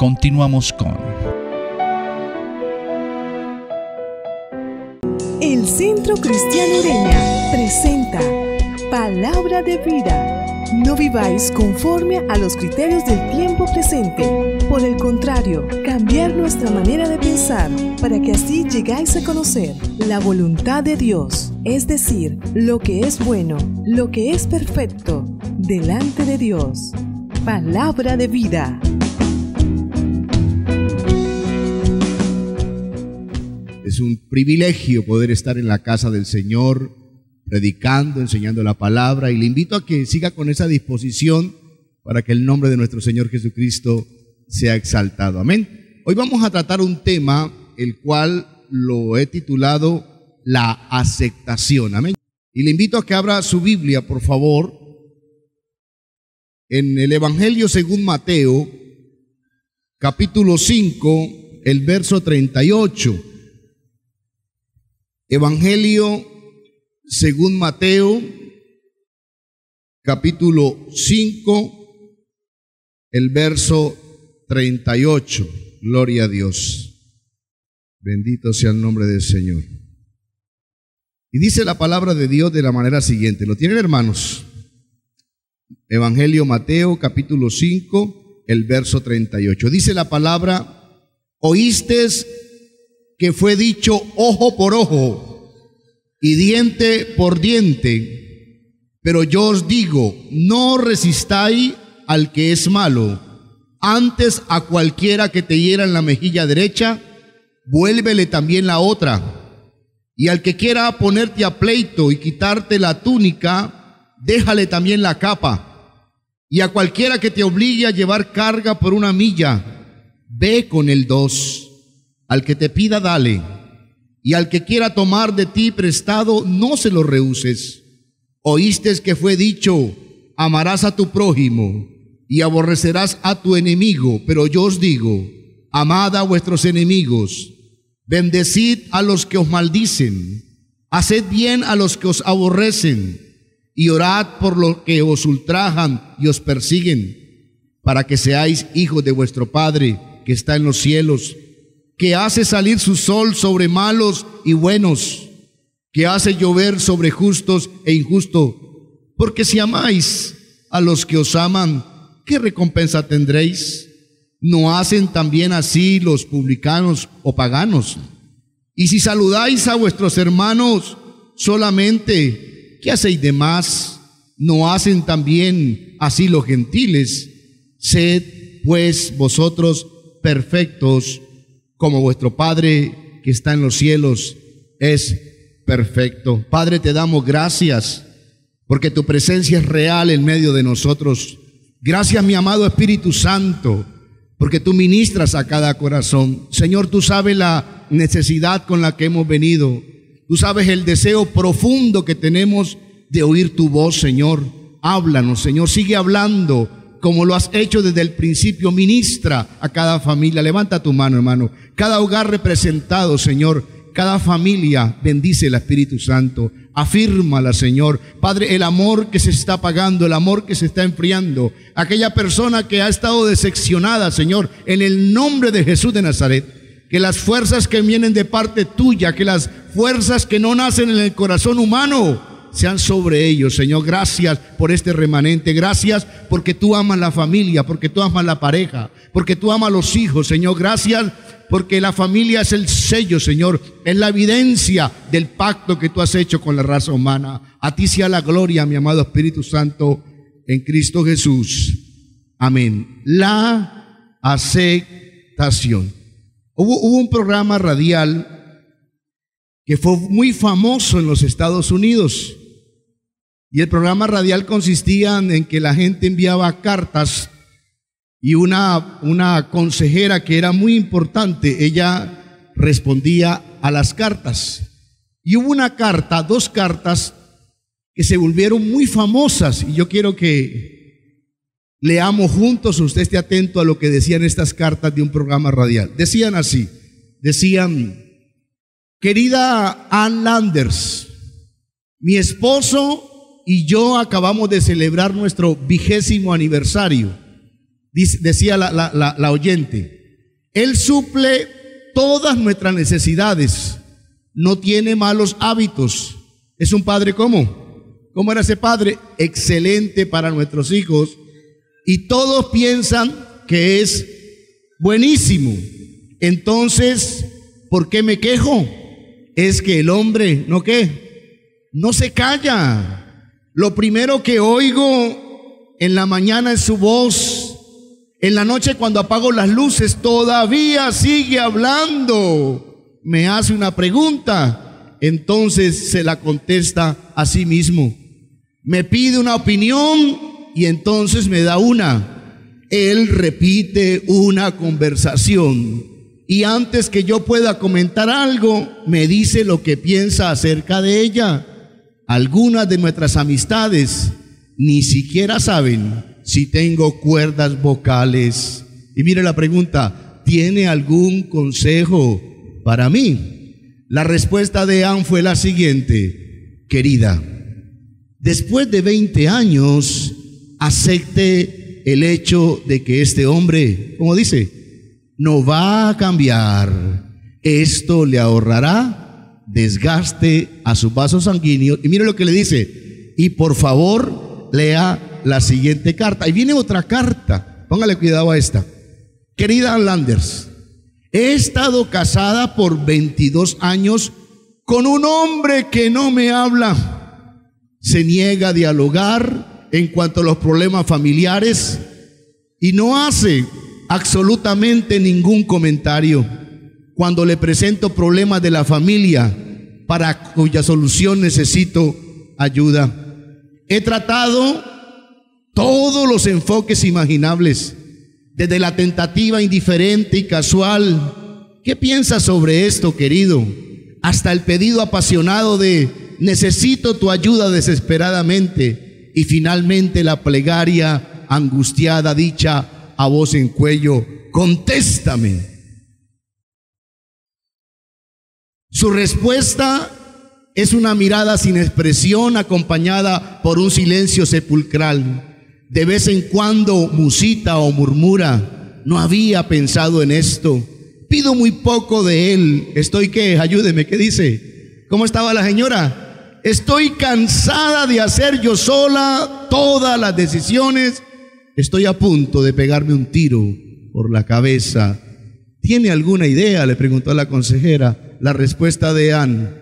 Continuamos con El Centro Cristiano Ureña presenta Palabra de Vida. No viváis conforme a los criterios del tiempo presente. Por el contrario, cambiar nuestra manera de pensar para que así llegáis a conocer la voluntad de Dios, es decir, lo que es bueno, lo que es perfecto, delante de Dios. Palabra de Vida. Es un privilegio poder estar en la casa del Señor, predicando, enseñando la palabra, y le invito a que siga con esa disposición para que el nombre de nuestro Señor Jesucristo sea exaltado. Amén. Hoy vamos a tratar un tema el cual lo he titulado la aceptación. Amén. Y le invito a que abra su Biblia, por favor, en el Evangelio según Mateo, capítulo 5, el verso 38. Evangelio según Mateo, capítulo 5, el verso 38. Gloria a Dios. Bendito sea el nombre del Señor. Y dice la palabra de Dios de la manera siguiente. ¿Lo tienen, hermanos? Evangelio Mateo, capítulo 5, el verso 38. Dice la palabra: oísteis que fue dicho ojo por ojo y diente por diente, pero yo os digo, no resistáis al que es malo, antes a cualquiera que te hiera en la mejilla derecha, vuélvele también la otra, y al que quiera ponerte a pleito y quitarte la túnica, déjale también la capa, y a cualquiera que te obligue a llevar carga por una milla, ve con el 2, al que te pida dale, y al que quiera tomar de ti prestado, no se lo rehuses. Oíste que fue dicho, amarás a tu prójimo y aborrecerás a tu enemigo, pero yo os digo, amad a vuestros enemigos, bendecid a los que os maldicen, haced bien a los que os aborrecen, y orad por los que os ultrajan y os persiguen, para que seáis hijos de vuestro Padre que está en los cielos, que hace salir su sol sobre malos y buenos, que hace llover sobre justos e injustos. Porque si amáis a los que os aman, ¿qué recompensa tendréis? ¿No hacen también así los publicanos o paganos? Y si saludáis a vuestros hermanos solamente, ¿qué hacéis de más? ¿No hacen también así los gentiles? Sed pues vosotros perfectos, como vuestro Padre que está en los cielos es perfecto. Padre, te damos gracias porque tu presencia es real en medio de nosotros. Gracias, mi amado Espíritu Santo, porque tú ministras a cada corazón. Señor, tú sabes la necesidad con la que hemos venido. Tú sabes el deseo profundo que tenemos de oír tu voz, Señor. Háblanos, Señor. Sigue hablando como lo has hecho desde el principio. Ministra a cada familia. Levanta tu mano, hermano. Cada hogar representado, Señor. Cada familia, bendice el Espíritu Santo. Afírmala, Señor. Padre, el amor que se está apagando, el amor que se está enfriando. Aquella persona que ha estado decepcionada, Señor, en el nombre de Jesús de Nazaret. Que las fuerzas que vienen de parte tuya, que las fuerzas que no nacen en el corazón humano, sean sobre ellos, Señor. Gracias por este remanente. Gracias porque tú amas la familia, porque tú amas la pareja, porque tú amas los hijos, Señor. Gracias porque la familia es el sello, Señor. Es la evidencia del pacto que tú has hecho con la raza humana. A ti sea la gloria, mi amado Espíritu Santo, en Cristo Jesús. Amén. La aceptación. Hubo un programa radial que fue muy famoso en los Estados Unidos. Y el programa radial consistía en que la gente enviaba cartas y una consejera que era muy importante, ella respondía a las cartas. Y hubo una carta, 2 cartas que se volvieron muy famosas, y yo quiero que leamos juntos, usted esté atento a lo que decían estas cartas de un programa radial. Decían así, decían: querida Ann Landers, mi esposo y yo acabamos de celebrar nuestro 20º aniversario Decía la oyente, Él suple todas nuestras necesidades, no tiene malos hábitos. Es un padre ¿cómo? ¿Cómo era ese padre? Excelente para nuestros hijos, y todos piensan que es buenísimo. Entonces, ¿por qué me quejo? Es que el hombre, ¿no qué? No se calla. Lo primero que oigo en la mañana es su voz. En la noche cuando apago las luces todavía sigue hablando. Me hace una pregunta, entonces se la contesta a sí mismo. Me pide una opinión y entonces me da una. Él repite una conversación y antes que yo pueda comentar algo, me dice lo que piensa acerca de ella. Algunas de nuestras amistades ni siquiera saben si tengo cuerdas vocales. Y mire la pregunta, ¿tiene algún consejo para mí? La respuesta de Ann fue la siguiente: querida, después de 20 años, acepte el hecho de que este hombre, como dice, no va a cambiar. Esto le ahorrará desgaste a sus vasos sanguíneos. Y mire lo que le dice, y por favor lea la siguiente carta. Y viene otra carta, póngale cuidado a esta. Querida Ann Landers, he estado casada por 22 años con un hombre que no me habla, se niega a dialogar en cuanto a los problemas familiares y no hace absolutamente ningún comentario cuando le presento problemas de la familia para cuya solución necesito ayuda. He tratado todos los enfoques imaginables, desde la tentativa indiferente y casual, ¿qué piensas sobre esto, querido?, hasta el pedido apasionado de necesito tu ayuda desesperadamente, y finalmente la plegaria angustiada dicha a voz en cuello, contéstame. Su respuesta es una mirada sin expresión acompañada por un silencio sepulcral. De vez en cuando musita o murmura, no había pensado en esto, pido muy poco de él, estoy ¿qué? Ayúdeme, ¿qué dice? ¿Cómo estaba la señora? Estoy cansada de hacer yo sola todas las decisiones, estoy a punto de pegarme un tiro por la cabeza. ¿Tiene alguna idea?, le preguntó a la consejera. La respuesta de Ann,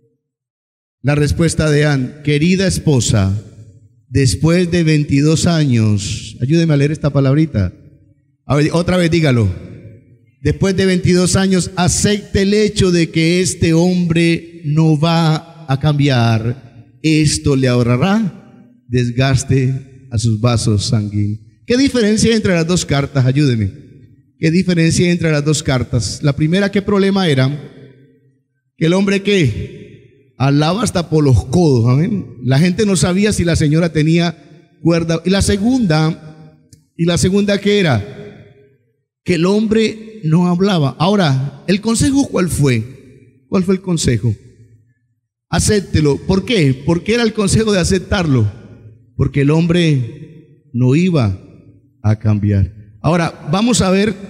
querida esposa, después de 22 años, ayúdeme a leer esta palabrita. A ver, otra vez dígalo. Después de 22 años, acepte el hecho de que este hombre no va a cambiar. Esto le ahorrará desgaste a sus vasos sanguíneos. ¿Qué diferencia hay entre las dos cartas? Ayúdeme. ¿Qué diferencia hay entre las dos cartas? La primera, ¿qué problema era? Que el hombre que hablaba hasta por los codos, ¿amén? La gente no sabía si la señora tenía cuerda. Y la segunda, ¿qué era? Que el hombre no hablaba. Ahora, ¿el consejo cuál fue? ¿Cuál fue el consejo? Acéptelo. ¿Por qué? ¿Por qué era el consejo de aceptarlo? Porque el hombre no iba a cambiar. Ahora, vamos a ver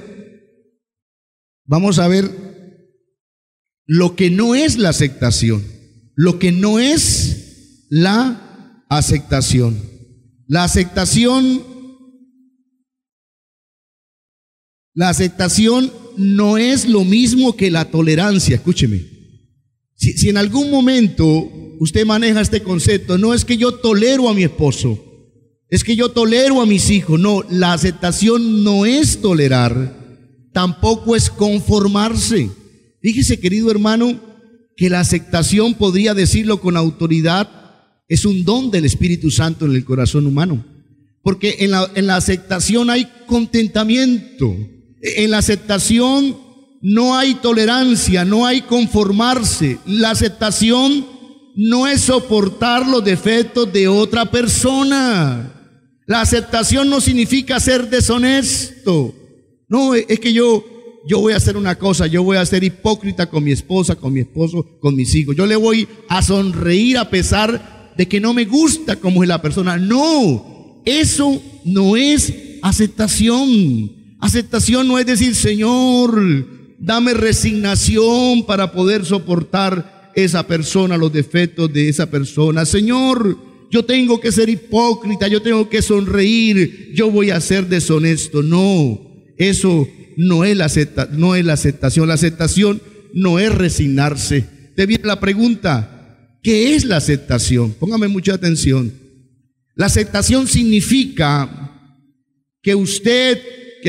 lo que no es la aceptación. Lo que no es la aceptación. La aceptación no es lo mismo que la tolerancia. Escúcheme. Si en algún momento usted maneja este concepto, no es que yo tolero a mi esposo, es que yo tolero a mis hijos. No, la aceptación no es tolerar, tampoco es conformarse. Fíjese, querido hermano, que la aceptación, podría decirlo con autoridad, es un don del Espíritu Santo en el corazón humano. Porque en la aceptación hay contentamiento. En la aceptación no hay tolerancia, no hay conformarse. La aceptación no es soportar los defectos de otra persona. La aceptación no significa ser deshonesto. No, es que yo voy a hacer una cosa, yo voy a ser hipócrita con mi esposa, con mi esposo, con mis hijos. Yo le voy a sonreír a pesar de que no me gusta cómo es la persona. No, eso no es aceptación. Aceptación no es decir, Señor, dame resignación para poder soportar esa persona, los defectos de esa persona. Señor, yo tengo que ser hipócrita, yo tengo que sonreír, yo voy a ser deshonesto. No, eso no es la aceptación. La aceptación no es resignarse. Te viene la pregunta, ¿qué es la aceptación? Póngame mucha atención. La aceptación significa que usted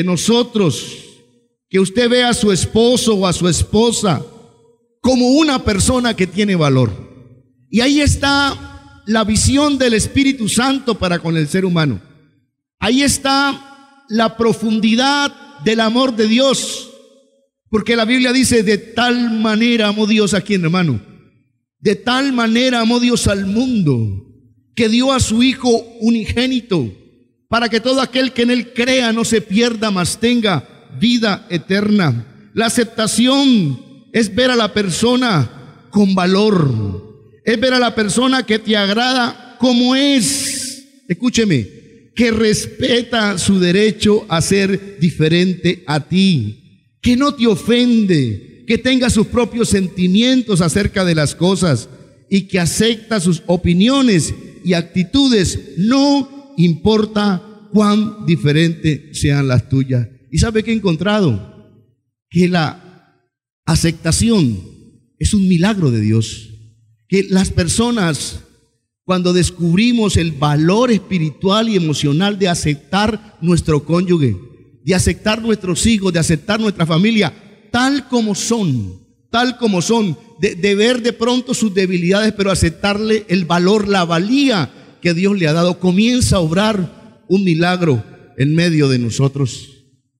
vea a su esposo o a su esposa como una persona que tiene valor. Y ahí está la visión del Espíritu Santo para con el ser humano. Ahí está la profundidad del amor de Dios. Porque la Biblia dice, de tal manera amó Dios a quien, hermano. De tal manera amó Dios al mundo, que dio a su Hijo unigénito, para que todo aquel que en Él crea no se pierda, mas tenga vida eterna. La aceptación es ver a la persona con valor, es ver a la persona que te agrada como es. Escúcheme, que respeta su derecho a ser diferente a ti, que no te ofende, que tenga sus propios sentimientos acerca de las cosas y que acepta sus opiniones y actitudes, no importa cuán diferentes sean las tuyas. ¿Y sabe qué he encontrado? Que la aceptación es un milagro de Dios. Que las personas, cuando descubrimos el valor espiritual y emocional de aceptar nuestro cónyuge, de aceptar nuestros hijos, de aceptar nuestra familia, tal como son, de ver de pronto sus debilidades, pero aceptarle el valor, la valía que Dios le ha dado, comienza a obrar un milagro en medio de nosotros.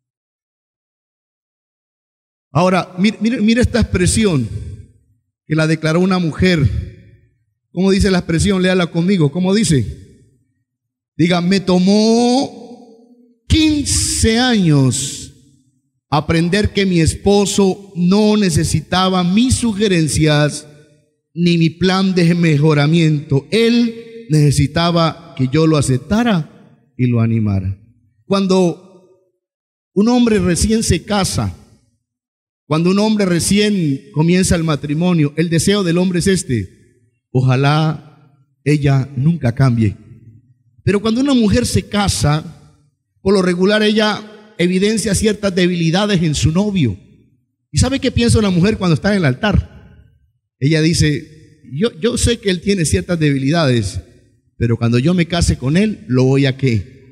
Ahora, mira esta expresión que la declaró una mujer. ¿Cómo dice la expresión? Léala conmigo. ¿Cómo dice? Diga, me tomó 15 años aprender que mi esposo no necesitaba mis sugerencias ni mi plan de mejoramiento. Él necesitaba que yo lo aceptara y lo animara. Cuando un hombre recién se casa, cuando un hombre recién comienza el matrimonio, el deseo del hombre es este: ojalá ella nunca cambie. Pero cuando una mujer se casa, por lo regular ella evidencia ciertas debilidades en su novio. ¿Y sabe qué piensa una mujer cuando está en el altar? Ella dice, yo sé que él tiene ciertas debilidades, pero cuando yo me case con él, lo voy a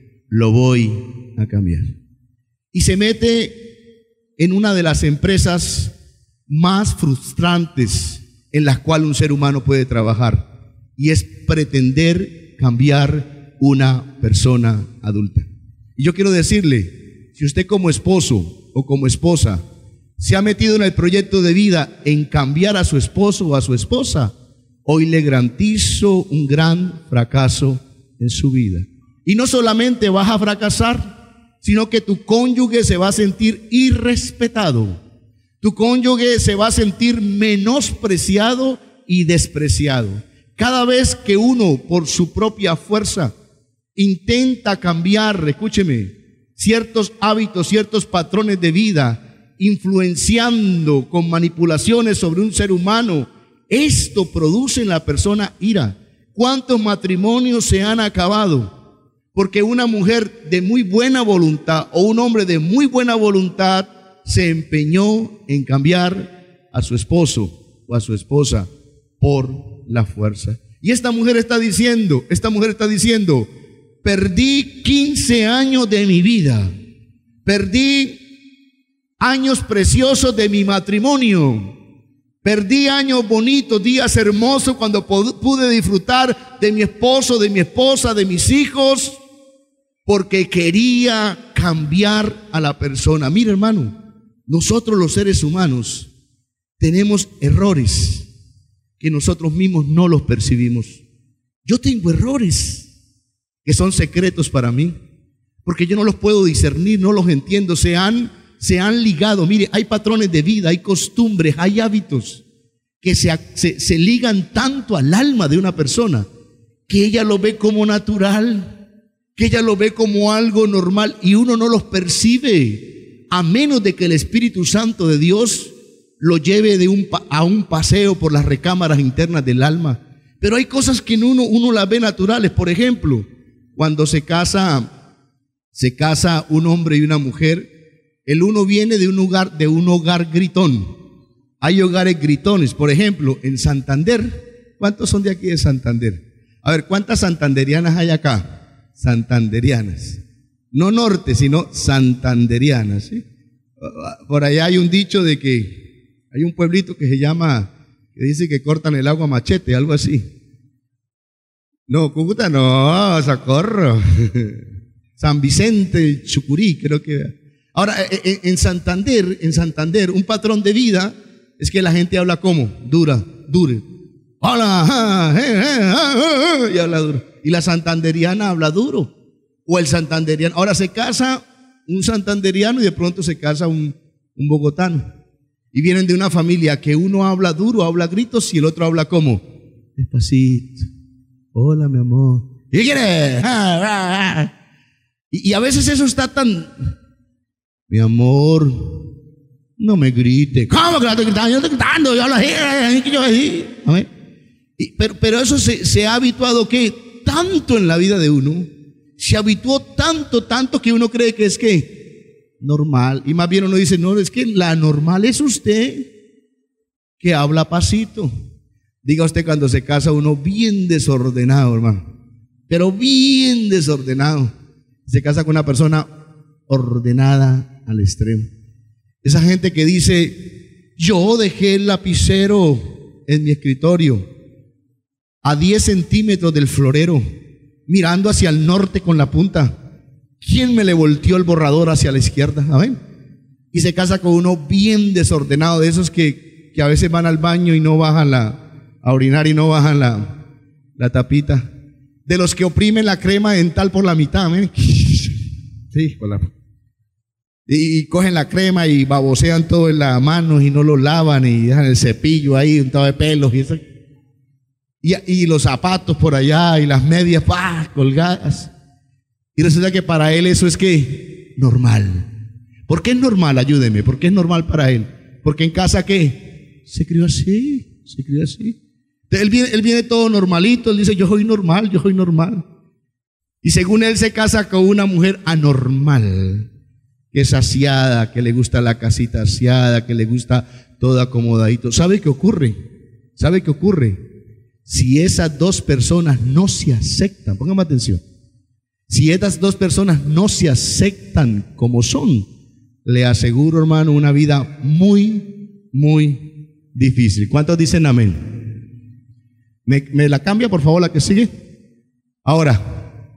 cambiar. Y se mete en una de las empresas más frustrantes en las cuales un ser humano puede trabajar, y es pretender cambiar una persona adulta. Y yo quiero decirle, si usted como esposo o como esposa se ha metido en el proyecto de vida en cambiar a su esposo o a su esposa, hoy le garantizo un gran fracaso en su vida. Y no solamente vas a fracasar, sino que tu cónyuge se va a sentir irrespetado. Tu cónyuge se va a sentir menospreciado y despreciado. Cada vez que uno por su propia fuerza intenta cambiar, escúcheme, ciertos hábitos, ciertos patrones de vida, influenciando con manipulaciones sobre un ser humano, esto produce en la persona ira. ¿Cuántos matrimonios se han acabado? Porque una mujer de muy buena voluntad o un hombre de muy buena voluntad se empeñó en cambiar a su esposo o a su esposa por la fuerza. Y esta mujer está diciendo, perdí 15 años de mi vida, perdí años preciosos de mi matrimonio, perdí años bonitos, días hermosos cuando pude disfrutar de mi esposo, de mi esposa, de mis hijos, porque quería cambiar a la persona. Mira, hermano, nosotros los seres humanos tenemos errores que nosotros mismos no los percibimos. Yo tengo errores que son secretos para mí, porque yo no los puedo discernir, no los entiendo, se han ligado. Mire, hay patrones de vida, hay costumbres, hay hábitos que se ligan tanto al alma de una persona que ella lo ve como natural, que ella lo ve como algo normal y uno no los percibe, a menos de que el Espíritu Santo de Dios lo lleve a un paseo por las recámaras internas del alma. Pero hay cosas que uno las ve naturales. Por ejemplo, cuando se casa un hombre y una mujer, el uno viene de un hogar gritón. Hay hogares gritones. Por ejemplo, en Santander, ¿cuántos son de aquí de Santander? A ver, ¿cuántas santanderianas hay acá? Santanderianas. No norte, sino santanderianas, ¿sí? Por allá hay un dicho de que hay un pueblito que se llama, que dice que cortan el agua a machete, algo así. No, Cúcuta no, Socorro. San Vicente, el Chucurí, creo que. Ahora, en Santander, un patrón de vida es que la gente habla como, dure. Hola, y habla duro. Y la santanderiana habla duro. O el santanderiano. Ahora se casa un santanderiano y de pronto se casa un bogotano. Y vienen de una familia que uno habla duro, habla gritos y el otro habla como, despacito. Hola, mi amor. ¿Y qué quieres? Y a veces eso está tan, mi amor, no me grite. ¿Cómo que no estoy gritando? Yo estoy gritando, yo hablo así. Pero eso se ha habituado que tanto en la vida de uno, se habituó tanto que uno cree que es que normal. Y más bien uno dice, no, es que la normal es usted que habla pasito. Diga usted cuando se casa uno bien desordenado, hermano, pero bien desordenado. Se casa con una persona ordenada al extremo. Esa gente que dice, yo dejé el lapicero en mi escritorio a 10 centímetros del florero, mirando hacia el norte con la punta. ¿Quién me le volteó el borrador hacia la izquierda? ¿Amén? Y se casa con uno bien desordenado, de esos que a veces van al baño y no bajan a orinar y no bajan la tapita. De los que oprimen la crema dental por la mitad, ¿amén? Sí, y cogen la crema y babosean todo en las manos y no lo lavan y dejan el cepillo ahí untado de pelos y eso. Y los zapatos por allá y las medias colgadas. Y resulta que para él eso es que normal. ¿Por qué es normal? Ayúdeme. ¿Por qué es normal para él? Porque en casa ¿qué? Se crió así. Él viene todo normalito. Él dice yo soy normal. Y según él se casa con una mujer anormal, que es aseada, que le gusta la casita aseada, que le gusta todo acomodadito. ¿Sabe qué ocurre? Si esas dos personas no se aceptan, póngame atención, si esas dos personas no se aceptan como son, le aseguro, hermano, una vida muy, muy difícil. ¿Cuántos dicen amén? ¿Me la cambia, por favor, la que sigue? Ahora,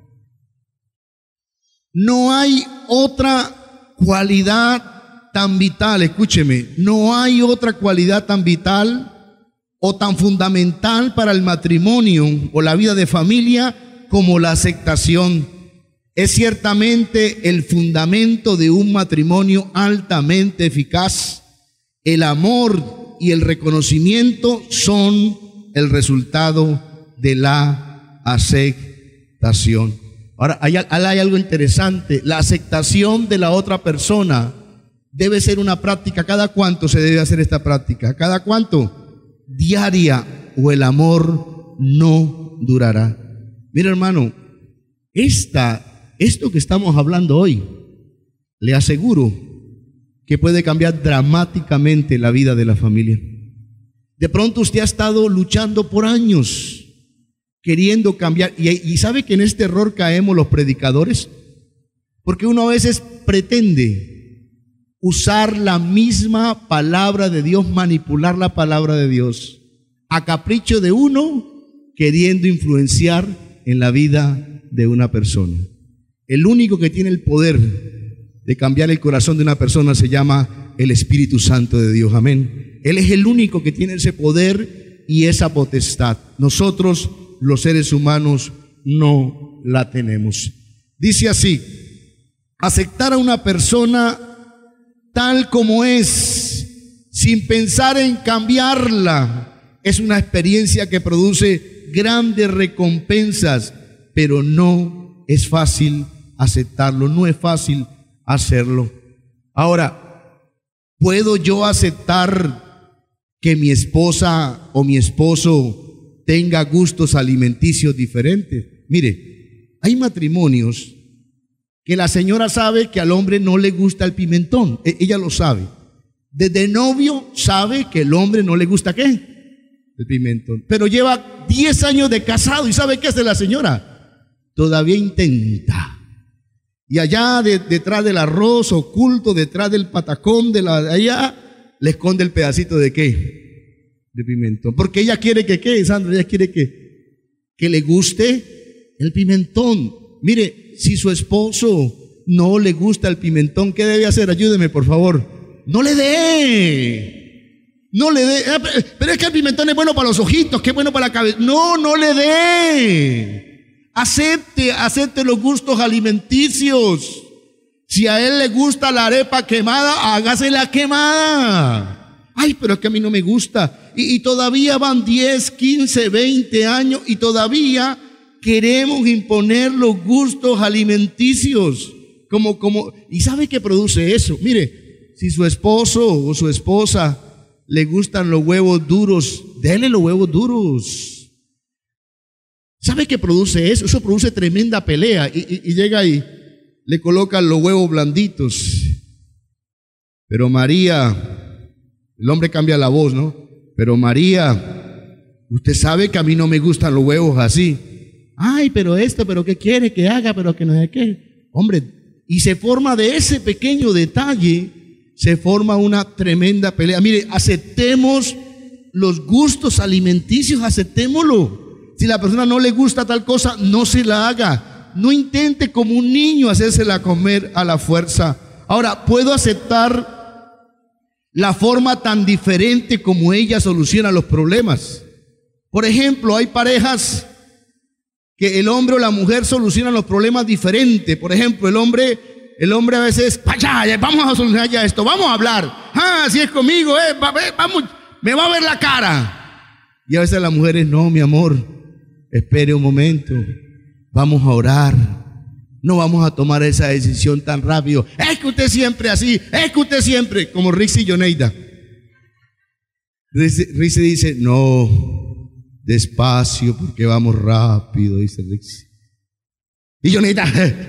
no hay otra cualidad tan vital, escúcheme, no hay otra cualidad tan vital o tan fundamental para el matrimonio o la vida de familia como la aceptación. Es ciertamente el fundamento de un matrimonio altamente eficaz. El amor y el reconocimiento son el resultado de la aceptación. Ahora, hay algo interesante. La aceptación de la otra persona debe ser una práctica. ¿Cada cuánto se debe hacer esta práctica? ¿Cada cuánto? Diaria, o el amor no durará. Mira, hermano, esto que estamos hablando hoy, le aseguro que puede cambiar dramáticamente la vida de la familia. De pronto usted ha estado luchando por años, queriendo cambiar, y sabe que en este error caemos los predicadores, porque uno a veces pretende usar la misma palabra de Dios, manipular la palabra de Dios, a capricho de uno, queriendo influenciar en la vida de una persona. El único que tiene el poder de cambiar el corazón de una persona se llama el Espíritu Santo de Dios, amén. Él es el único que tiene ese poder y esa potestad. Nosotros, los seres humanos, no la tenemos. Dice así: aceptar a una persona tal como es, sin pensar en cambiarla, es una experiencia que produce grandes recompensas, pero no es fácil aceptarlo, no es fácil hacerlo. Ahora, ¿puedo yo aceptar que mi esposa o mi esposo tenga gustos alimenticios diferentes? Mire, hay matrimonios que la señora sabe que al hombre no le gusta el pimentón, ella lo sabe. Desde novio sabe que el hombre no le gusta ¿qué? El pimentón. Pero lleva 10 años de casado y ¿sabe qué hace la señora? Todavía intenta. Y allá detrás del arroz oculto, detrás del patacón de allá, le esconde el pedacito de ¿qué? De pimentón. Porque ella quiere que ¿qué, Sandra? Ella quiere que le guste el pimentón. Mire, si su esposo no le gusta el pimentón, ¿qué debe hacer? Ayúdeme, por favor. No le dé. No le dé. Pero es que el pimentón es bueno para los ojitos, que es bueno para la cabeza. No, no le dé. Acepte los gustos alimenticios. Si a él le gusta la arepa quemada, hágase la quemada. Ay, pero es que a mí no me gusta. Y todavía van 10, 15, 20 años y todavía queremos imponer los gustos alimenticios. ¿Y sabe qué produce eso? Mire, si su esposo o su esposa le gustan los huevos duros, déle los huevos duros. ¿Sabe qué produce eso? Eso produce tremenda pelea. Y llega y le colocan los huevos blanditos. Pero María, el hombre cambia la voz, ¿no? Pero María, usted sabe que a mí no me gustan los huevos así. Ay, pero ¿qué quiere que haga? Pero que no sé qué. Hombre, y se forma de ese pequeño detalle, se forma una tremenda pelea. Mire, aceptemos los gustos alimenticios, aceptémoslo. Si a la persona no le gusta tal cosa, no se la haga. No intente como un niño hacérsela comer a la fuerza. Ahora, ¿puedo aceptar la forma tan diferente como ella soluciona los problemas? Por ejemplo, hay parejas que el hombre o la mujer solucionan los problemas diferentes. Por ejemplo, el hombre a veces, vaya, vamos a solucionar ya esto, vamos a hablar. Si es conmigo, vamos, me va a ver la cara. Y a veces las mujeres, no, mi amor, espere un momento, vamos a orar, no vamos a tomar esa decisión tan rápido. Es que usted siempre así, es que usted siempre, como Rixi y Yoneida. Rixi dice, no, despacio porque vamos rápido, dice Rixi. Y Yoneida,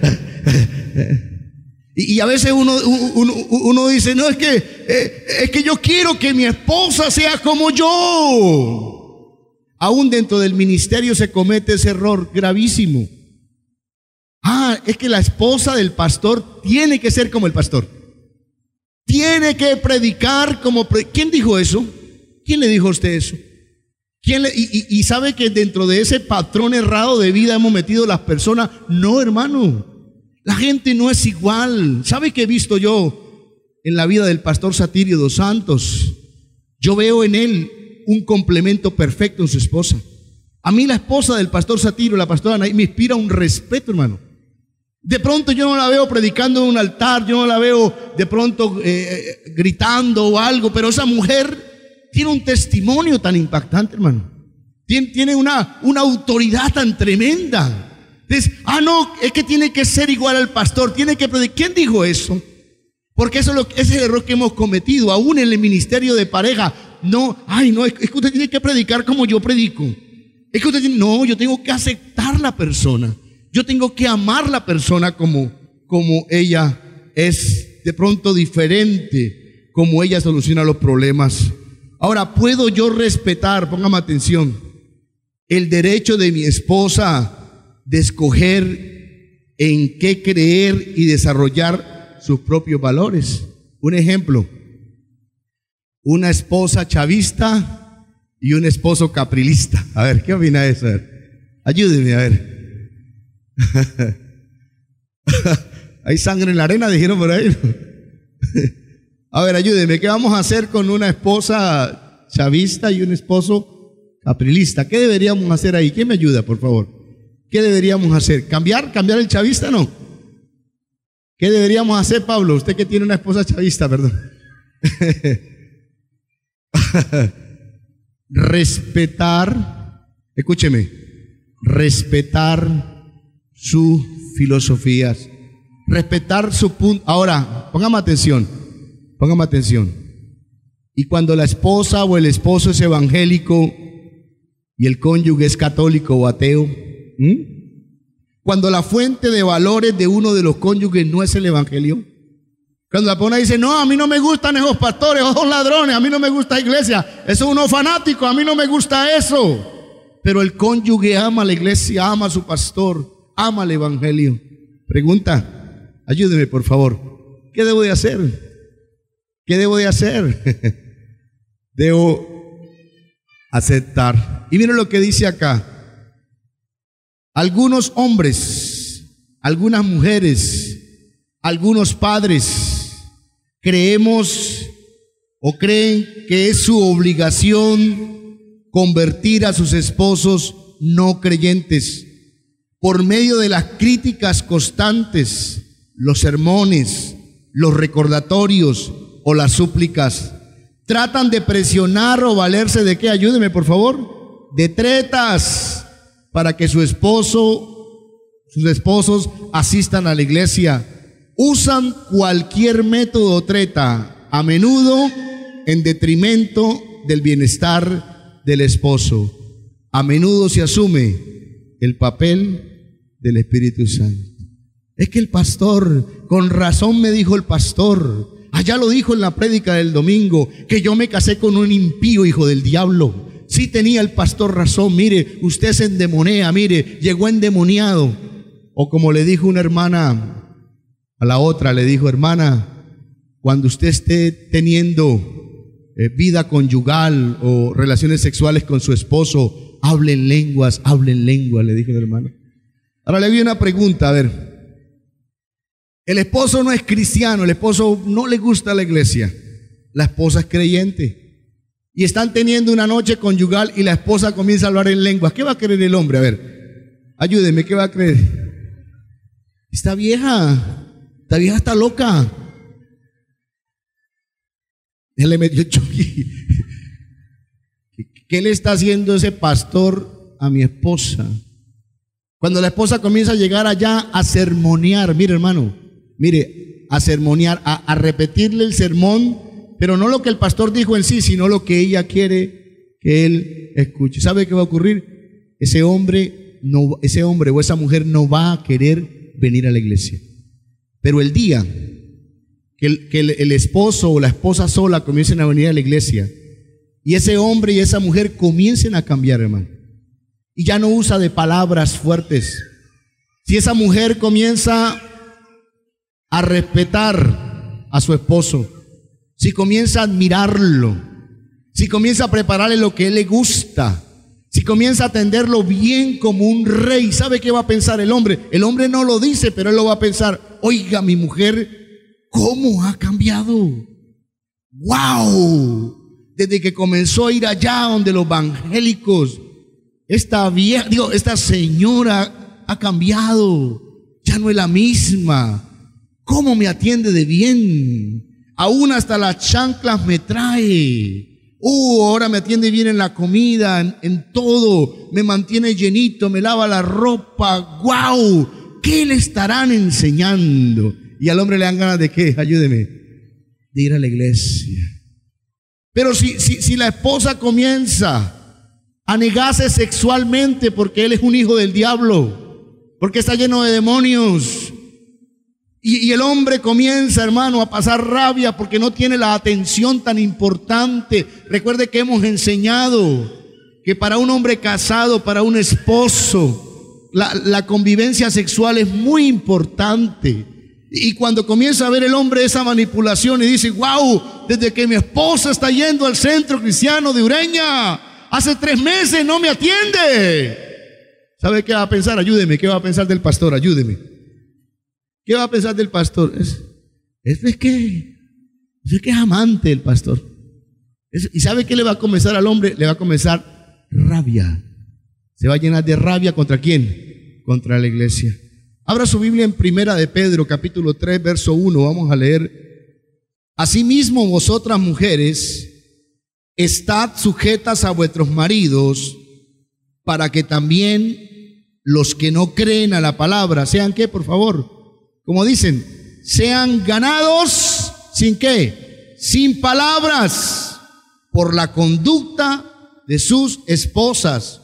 y a veces uno dice, no, es que yo quiero que mi esposa sea como yo. Aún dentro del ministerio se comete ese error gravísimo. Es que la esposa del pastor tiene que ser como el pastor. Tiene que predicar como... ¿Quién dijo eso? ¿Quién le dijo a usted eso? Y sabe que dentro de ese patrón errado de vida hemos metido las personas. No, hermano. La gente no es igual. ¿Sabe qué he visto yo en la vida del pastor Satirio dos Santos? Yo veo en él un complemento perfecto en su esposa. A mí la esposa del pastor Satirio, la pastora Anaí, me inspira un respeto, hermano. De pronto yo no la veo predicando en un altar, yo no la veo de pronto gritando o algo, pero esa mujer tiene un testimonio tan impactante, hermano. Tiene una autoridad tan tremenda. Entonces, no, es que tiene que ser igual al pastor, tiene que predicar. ¿Quién dijo eso? Porque ese es el error que hemos cometido, aún en el ministerio de pareja. No, es que usted tiene que predicar como yo predico. Es que usted yo tengo que aceptar la persona. Yo tengo que amar la persona como ella es de pronto diferente, como ella soluciona los problemas. Ahora, ¿puedo yo respetar, póngame atención, el derecho de mi esposa de escoger en qué creer y desarrollar sus propios valores? Un ejemplo. Una esposa chavista y un esposo caprilista. A ver, ¿qué opina de eso? A ver, ayúdeme, a ver. Hay sangre en la arena, dijeron por ahí. A ver, ayúdeme, ¿qué vamos a hacer con una esposa chavista y un esposo caprilista? ¿Qué deberíamos hacer ahí? ¿Quién me ayuda, por favor? ¿Qué deberíamos hacer? ¿Cambiar el chavista? No. ¿Qué deberíamos hacer, Pablo? Usted que tiene una esposa chavista, perdón. Respetar, escúcheme, respetar sus filosofías, respetar su punto. Ahora, póngame atención. Y cuando la esposa o el esposo es evangélico y el cónyuge es católico o ateo, cuando la fuente de valores de uno de los cónyuges no es el evangelio, cuando la persona dice, no, a mí no me gustan esos pastores, esos ladrones, a mí no me gusta la iglesia, eso es unos fanáticos, a mí no me gusta eso. Pero el cónyuge ama la iglesia, ama a su pastor, ama el evangelio. Pregunta, ayúdeme por favor, ¿qué debo de hacer? ¿Qué debo de hacer? Debo aceptar. Y miren lo que dice acá. Algunos hombres, algunas mujeres, algunos padres creemos o creen que es su obligación convertir a sus esposos no creyentes por medio de las críticas constantes, los sermones, los recordatorios o las súplicas. Tratan de presionar o valerse de qué, ayúdeme por favor, de tretas para que sus esposos asistan a la iglesia. Usan cualquier método o treta, a menudo en detrimento del bienestar del esposo. A menudo se asume el papel del Espíritu Santo. Es que el pastor, con razón me dijo el pastor, allá lo dijo en la prédica del domingo, que yo me casé con un impío hijo del diablo. Sí tenía el pastor razón, mire, usted se endemonea, mire, llegó endemoniado. O como le dijo una hermana a la otra, le dijo, hermana, cuando usted esté teniendo vida conyugal o relaciones sexuales con su esposo, hable en lenguas, le dijo la hermana. Ahora le doy una pregunta, a ver. El esposo no es cristiano, el esposo no le gusta la iglesia, la esposa es creyente. Y están teniendo una noche conyugal y la esposa comienza a hablar en lenguas. ¿Qué va a creer el hombre? A ver, ayúdeme, ¿qué va a creer? Esta vieja está loca. Él le metió choque. ¿Qué le está haciendo ese pastor a mi esposa? Cuando la esposa comienza a llegar allá a sermonear, mire hermano, mire, a sermonear, a repetirle el sermón, pero no lo que el pastor dijo en sí, sino lo que ella quiere que él escuche. ¿Sabe qué va a ocurrir? Ese hombre o esa mujer no va a querer venir a la iglesia. Pero el día que el esposo o la esposa sola comiencen a venir a la iglesia y ese hombre y esa mujer comiencen a cambiar, hermano, y ya no usa de palabras fuertes, si esa mujer comienza a respetar a su esposo, si comienza a admirarlo, si comienza a prepararle lo que a él le gusta, si comienza a atenderlo bien como un rey, ¿sabe qué va a pensar el hombre? El hombre no lo dice, pero él lo va a pensar, oiga, mi mujer, ¿cómo ha cambiado? ¡Wow! Desde que comenzó a ir allá donde los evangélicos, esta señora ha cambiado, ya no es la misma. ¿Cómo me atiende de bien? Aún hasta las chanclas me trae. Ahora me atiende bien en la comida, en todo, me mantiene llenito, me lava la ropa. ¡Wow! ¿Qué le estarán enseñando? Y al hombre le dan ganas de ¿qué? Ayúdeme, de ir a la iglesia. Pero si la esposa comienza a negarse sexualmente porque él es un hijo del diablo, porque está lleno de demonios, y el hombre comienza, hermano, a pasar rabia porque no tiene la atención tan importante. Recuerde que hemos enseñado que para un hombre casado, para un esposo, la convivencia sexual es muy importante. Y cuando comienza a ver el hombre esa manipulación y dice, wow, desde que mi esposa está yendo al centro cristiano de Ureña, hace 3 meses no me atiende. ¿Sabe qué va a pensar? Ayúdeme. ¿Qué va a pensar del pastor? Ayúdeme. ¿Qué va a pensar del pastor? Es que es amante del pastor. ¿Y sabe qué le va a comenzar al hombre? Le va a comenzar rabia. Se va a llenar de rabia. ¿Contra quién? Contra la iglesia. Abra su Biblia en Primera de Pedro, capítulo 3, verso 1. Vamos a leer. Asimismo, vosotras mujeres, estad sujetas a vuestros maridos, para que también los que no creen a la palabra, ¿sean qué, por favor? Como dicen, sean ganados, ¿sin qué? Sin palabras, por la conducta de sus esposas,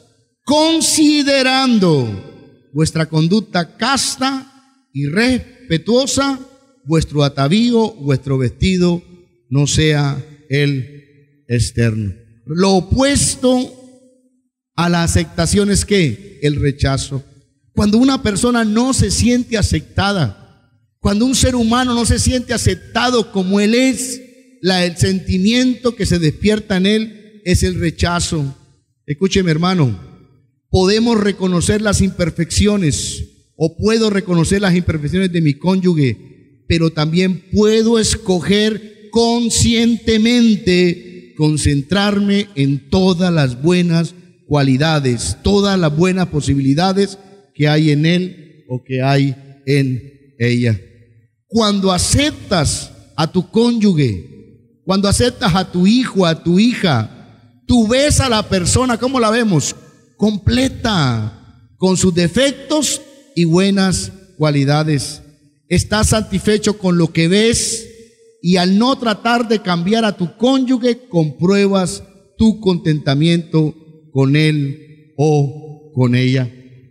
considerando vuestra conducta casta y respetuosa, vuestro atavío, vuestro vestido no sea el externo. Lo opuesto a la aceptación es ¿qué? El rechazo. Cuando una persona no se siente aceptada, cuando un ser humano no se siente aceptado como él es, el sentimiento que se despierta en él es el rechazo. Escúcheme, hermano, podemos reconocer las imperfecciones, o puedo reconocer las imperfecciones de mi cónyuge, pero también puedo escoger conscientemente concentrarme en todas las buenas cualidades, todas las buenas posibilidades que hay en él o que hay en ella. Cuando aceptas a tu cónyuge, cuando aceptas a tu hijo, a tu hija, tú ves a la persona, ¿cómo la vemos? Completa, con sus defectos y buenas cualidades. Estás satisfecho con lo que ves y al no tratar de cambiar a tu cónyuge, compruebas tu contentamiento con él o con ella.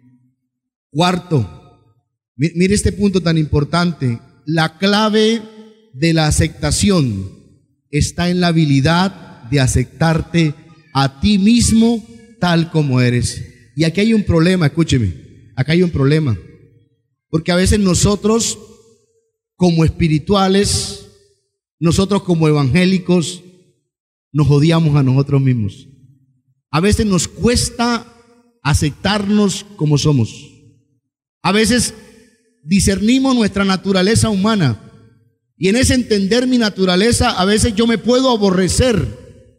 Cuarto, mire este punto tan importante. La clave de la aceptación está en la habilidad de aceptarte a ti mismo tal como eres. Y aquí hay un problema, escúcheme, acá hay un problema. Porque a veces nosotros como espirituales, nosotros como evangélicos, nos odiamos a nosotros mismos. A veces nos cuesta aceptarnos como somos. A veces discernimos nuestra naturaleza humana y en ese entender mi naturaleza a veces yo me puedo aborrecer.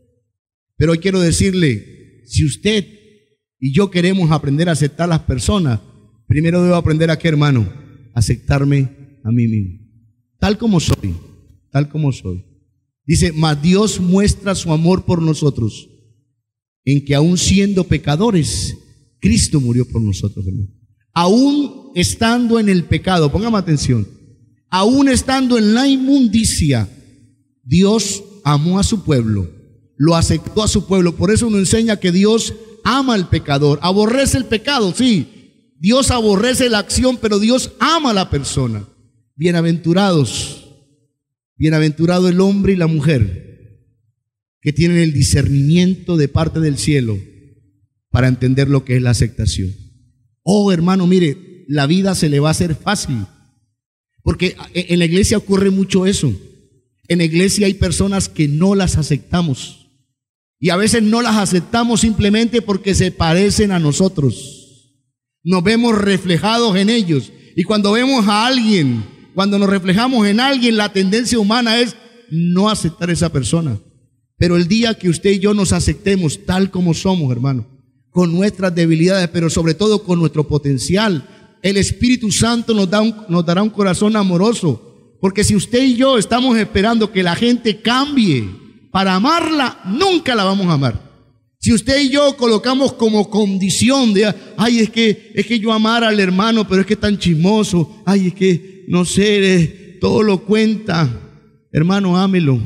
Pero hoy quiero decirle, si usted y yo queremos aprender a aceptar a las personas, primero debo aprender a qué, hermano, aceptarme a mí mismo, tal como soy, tal como soy. Dice, mas Dios muestra su amor por nosotros en que aún siendo pecadores, Cristo murió por nosotros, hermano. Aún estando en el pecado, póngame atención, aún estando en la inmundicia, Dios amó a su pueblo, lo aceptó a su pueblo. Por eso nos enseña que Dios ama al pecador, aborrece el pecado, sí, Dios aborrece la acción, pero Dios ama a la persona. Bienaventurados, bienaventurado el hombre y la mujer que tienen el discernimiento de parte del cielo para entender lo que es la aceptación. Oh, hermano, mire, la vida se le va a hacer fácil, porque en la iglesia ocurre mucho eso. En la iglesia hay personas que no las aceptamos y a veces no las aceptamos simplemente porque se parecen a nosotros. Nos vemos reflejados en ellos y cuando vemos a alguien, cuando nos reflejamos en alguien, la tendencia humana es no aceptar a esa persona. Pero el día que usted y yo nos aceptemos tal como somos, hermano, con nuestras debilidades, pero sobre todo con nuestro potencial, el Espíritu Santo nos dará un corazón amoroso. Porque si usted y yo estamos esperando que la gente cambie para amarla, nunca la vamos a amar. Si usted y yo colocamos como condición de, ay, es que yo amar al hermano, pero es que es tan chismoso, ay, es que no sé, todo lo cuenta. Hermano, ámelo.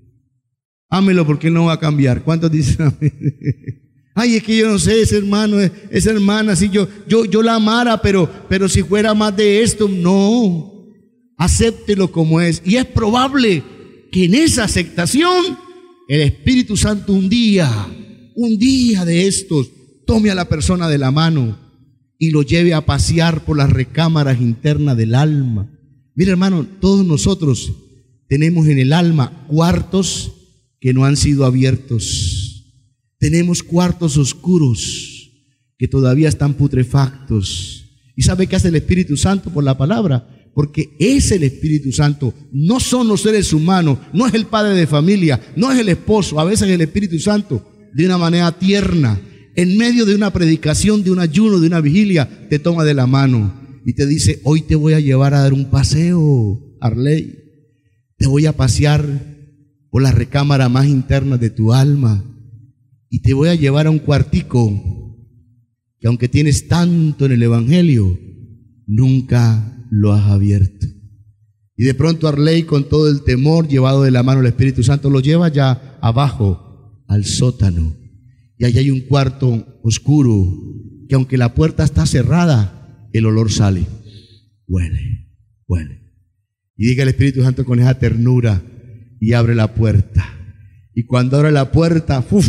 Ámelo porque él no va a cambiar. ¿Cuántos dicen amén? Ay, es que yo no sé, ese hermano, esa hermana, si yo la amara, pero si fuera más de esto, no. Acéptelo como es. Y es probable que en esa aceptación el Espíritu Santo un día de estos tome a la persona de la mano y lo lleve a pasear por las recámaras internas del alma. Mira, hermano, todos nosotros tenemos en el alma cuartos que no han sido abiertos. Tenemos cuartos oscuros que todavía están putrefactos. ¿Y sabe qué hace el Espíritu Santo por la palabra? Porque es el Espíritu Santo, no son los seres humanos, no es el padre de familia, no es el esposo, a veces el Espíritu Santo, de una manera tierna, en medio de una predicación, de un ayuno, de una vigilia, te toma de la mano y te dice, hoy te voy a llevar a dar un paseo, Arley, te voy a pasear por la recámara más interna de tu alma y te voy a llevar a un cuartico que aunque tienes tanto en el Evangelio, nunca lo has abierto. Y de pronto Arley, con todo el temor, llevado de la mano del Espíritu Santo, lo lleva ya abajo al sótano. Y allá hay un cuarto oscuro, que aunque la puerta está cerrada, el olor sale. Huele, huele. Y diga el Espíritu Santo con esa ternura y abre la puerta. Y cuando abre la puerta, ¡uf!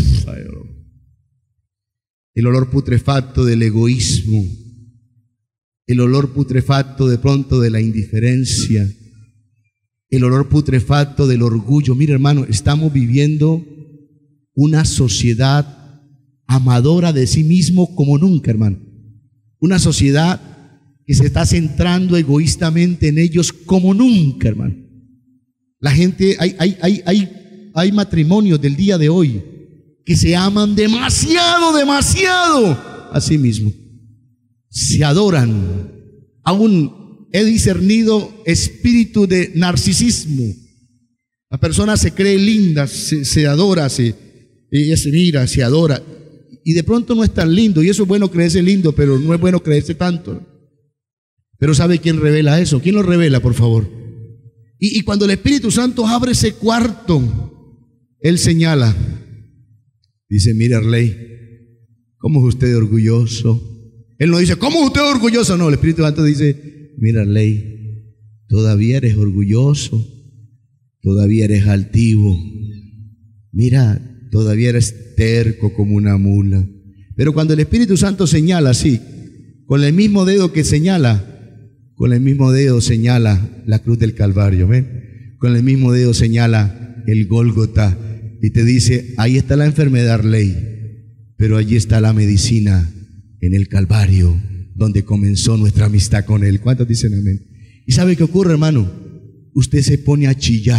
El olor putrefacto del egoísmo, el olor putrefacto de pronto de la indiferencia, el olor putrefacto del orgullo. Mira, hermano, estamos viviendo una sociedad amadora de sí mismo como nunca, hermano. Una sociedad que se está centrando egoístamente en ellos como nunca, hermano. La gente, hay matrimonios del día de hoy que se aman demasiado, demasiado a sí mismos. Se adoran. Aún he discernido espíritu de narcisismo. La persona se cree linda, se adora, ella se mira, se adora. Y de pronto no es tan lindo, y eso es bueno creerse lindo, pero no es bueno creerse tanto. Pero ¿sabe quién revela eso? ¿Quién lo revela, por favor? Y cuando el Espíritu Santo abre ese cuarto, Él señala, dice: mire, Arley, ¿cómo es usted orgulloso? Él no dice: ¿cómo es usted orgulloso? No, el Espíritu Santo dice: mira, Arley, todavía eres orgulloso, todavía eres altivo, mira, todavía eres terco como una mula. Pero cuando el Espíritu Santo señala así, con el mismo dedo que señala, con el mismo dedo señala la cruz del Calvario, ¿ven? Con el mismo dedo señala el Gólgota y te dice: ahí está la enfermedad, Arley, pero allí está la medicina, en el Calvario, donde comenzó nuestra amistad con Él. ¿Cuántos dicen amén? ¿Y sabe qué ocurre, hermano? Usted se pone a chillar.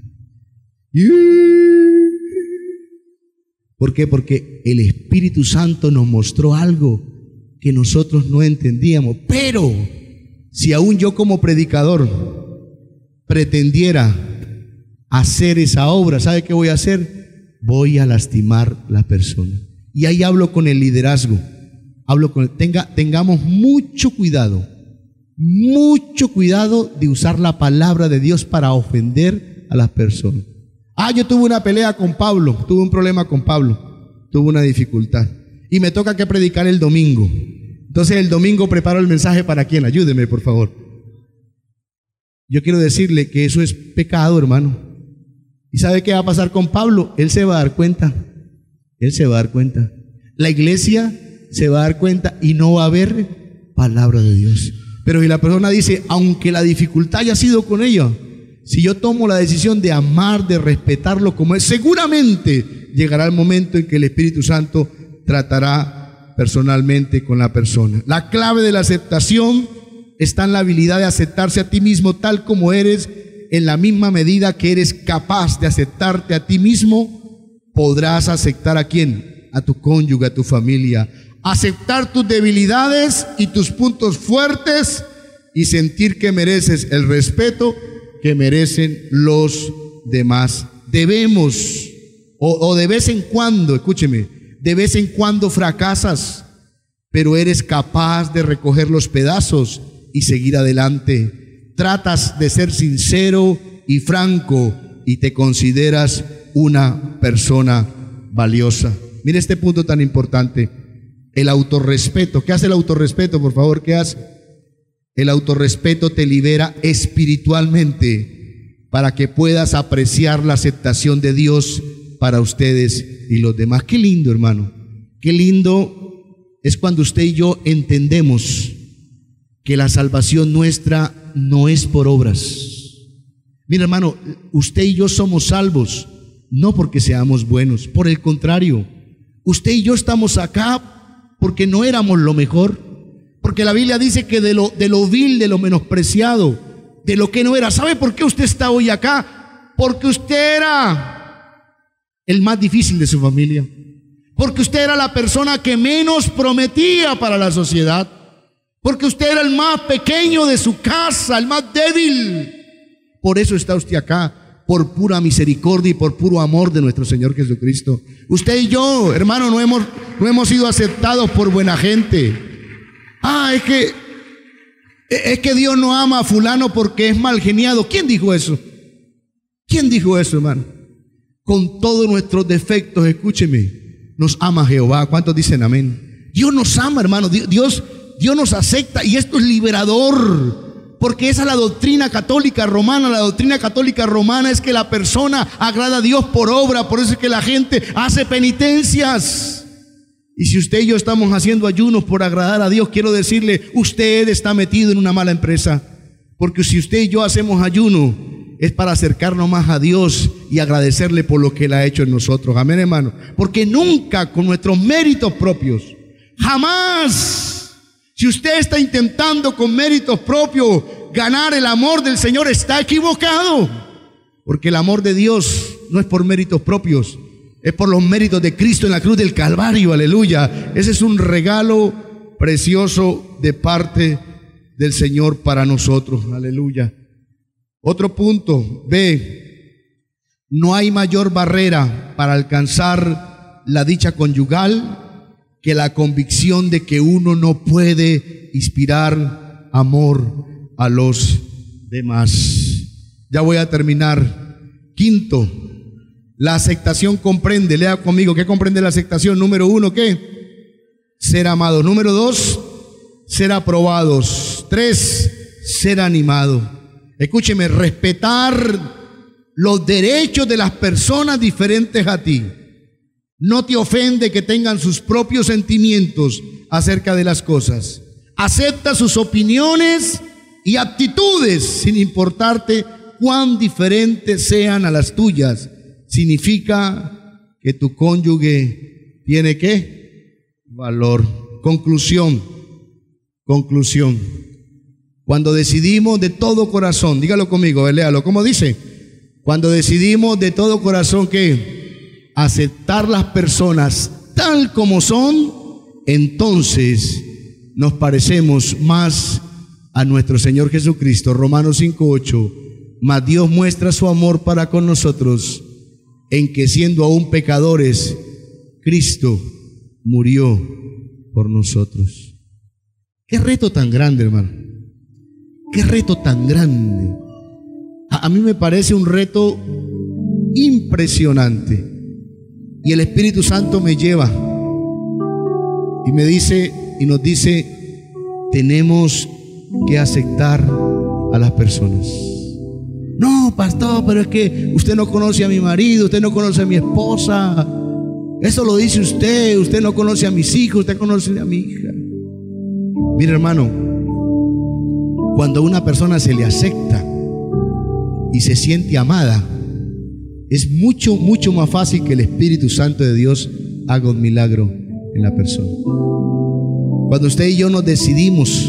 ¿Por qué? Porque el Espíritu Santo nos mostró algo que nosotros no entendíamos. Pero si aún yo como predicador pretendiera hacer esa obra, ¿sabe qué voy a hacer? Voy a lastimar a la persona. Y ahí hablo con el liderazgo. Tengamos mucho cuidado de usar la palabra de Dios para ofender a las personas. Yo tuve una pelea con Pablo, tuve un problema con Pablo, tuve una dificultad y me toca que predicar el domingo. Entonces el domingo preparo el mensaje para quién, ayúdeme por favor. Yo quiero decirle que eso es pecado, hermano. ¿Y sabe qué va a pasar con Pablo? Él se va a dar cuenta, la iglesia se va a dar cuenta y no va a haber palabra de Dios. Pero si la persona dice: aunque la dificultad haya sido con ella, si yo tomo la decisión de amar, de respetarlo como es, seguramente llegará el momento en que el Espíritu Santo tratará personalmente con la persona. La clave de la aceptación está en la habilidad de aceptarse a ti mismo tal como eres. En la misma medida que eres capaz de aceptarte a ti mismo, podrás aceptar ¿a quién? A tu cónyuge, a tu familia. Aceptar tus debilidades y tus puntos fuertes y sentir que mereces el respeto que merecen los demás. Debemos, o de vez en cuando, escúcheme, de vez en cuando fracasas, pero eres capaz de recoger los pedazos y seguir adelante. Tratas de ser sincero y franco y te consideras una persona valiosa. Mire este punto tan importante, el autorrespeto. ¿Qué hace el autorrespeto, por favor? ¿Qué hace? El autorrespeto te libera espiritualmente para que puedas apreciar la aceptación de Dios para ustedes y los demás. Qué lindo, hermano. Qué lindo es cuando usted y yo entendemos que la salvación nuestra no es por obras. Mira, hermano, usted y yo somos salvos no porque seamos buenos, por el contrario, usted y yo estamos acá porque no éramos lo mejor, porque la Biblia dice que de lo vil, de lo menospreciado, de lo que no era. ¿Sabe por qué usted está hoy acá? Porque usted era el más difícil de su familia, porque usted era la persona que menos prometía para la sociedad, porque usted era el más pequeño de su casa, el más débil. Por eso está usted acá. por pura misericordia y por puro amor de nuestro Señor Jesucristo. Usted y yo, hermano, no hemos sido aceptados por buena gente. Es que Dios no ama a fulano porque es mal geniado. ¿Quién dijo eso? ¿Quién dijo eso, hermano? Con todos nuestros defectos, escúcheme, nos ama Jehová. ¿Cuántos dicen amén? Dios nos ama, hermano. Dios nos acepta, y esto es liberador. Porque esa es la doctrina católica romana. La doctrina católica romana es que la persona agrada a Dios por obra. Por eso es que la gente hace penitencias. Y si usted y yo estamos haciendo ayunos por agradar a Dios, quiero decirle, usted está metido en una mala empresa. Porque si usted y yo hacemos ayuno, es para acercarnos más a Dios y agradecerle por lo que Él ha hecho en nosotros. Amén, hermano. Porque nunca con nuestros méritos propios, jamás. Si usted está intentando con méritos propios ganar el amor del Señor, está equivocado. Porque el amor de Dios no es por méritos propios, es por los méritos de Cristo en la cruz del Calvario. Aleluya. Ese es un regalo precioso de parte del Señor para nosotros. Aleluya. Otro punto, B. No hay mayor barrera para alcanzar la dicha conyugal que la convicción de que uno no puede inspirar amor a los demás. Ya voy a terminar. Quinto, la aceptación comprende, lea conmigo, ¿qué comprende la aceptación? Número 1, ¿qué? Ser amado. Número 2, ser aprobados. 3, ser animado. Escúcheme, respetar los derechos de las personas diferentes a ti. No te ofende que tengan sus propios sentimientos acerca de las cosas. Acepta sus opiniones y actitudes sin importarte cuán diferentes sean a las tuyas. Significa que tu cónyuge tiene ¿qué? Valor. Conclusión. Cuando decidimos de todo corazón, dígalo conmigo, léalo, ¿cómo dice? Cuando decidimos de todo corazón ¿qué? Aceptar las personas tal como son, entonces nos parecemos más a nuestro Señor Jesucristo. Romanos 5:8. Mas Dios muestra su amor para con nosotros en que siendo aún pecadores, Cristo murió por nosotros. Qué reto tan grande, hermano. Qué reto tan grande. A mí me parece un reto impresionante. Y el Espíritu Santo me lleva y me dice y nos dice, tenemos que aceptar a las personas. No, pastor, pero es que usted no conoce a mi marido, usted no conoce a mi esposa. Eso lo dice usted no conoce a mis hijos, usted conoce a mi hija. Mire, hermano, cuando a una persona se le acepta y se siente amada, es mucho más fácil que el Espíritu Santo de Dios haga un milagro en la persona. Cuando usted y yo nos decidimos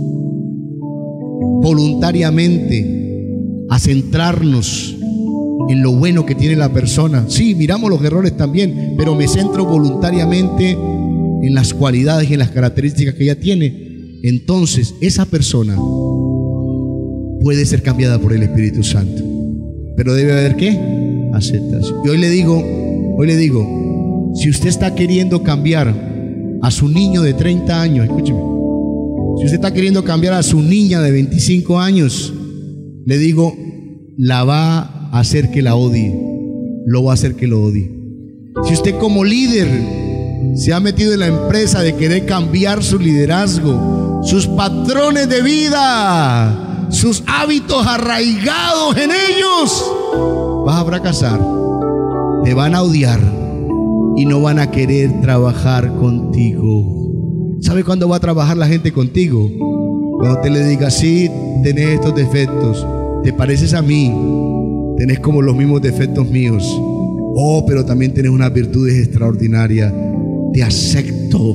voluntariamente a centrarnos en lo bueno que tiene la persona, sí, miramos los errores también, pero me centro voluntariamente en las cualidades y en las características que ella tiene, entonces esa persona puede ser cambiada por el Espíritu Santo. Pero debe haber ¿qué? Aceptación. Y hoy le digo, si usted está queriendo cambiar a su niño de 30 años, escúcheme, si usted está queriendo cambiar a su niña de 25 años, le digo, la va a hacer que la odie, lo va a hacer que lo odie. Si usted como líder se ha metido en la empresa de querer cambiar su liderazgo, sus patrones de vida, sus hábitos arraigados en ellos, vas a fracasar, te van a odiar y no van a querer trabajar contigo. ¿Sabe cuándo va a trabajar la gente contigo? Cuando te le diga, sí, tenés estos defectos, te pareces a mí, tenés como los mismos defectos míos. Oh, pero también tenés unas virtudes extraordinarias. Te acepto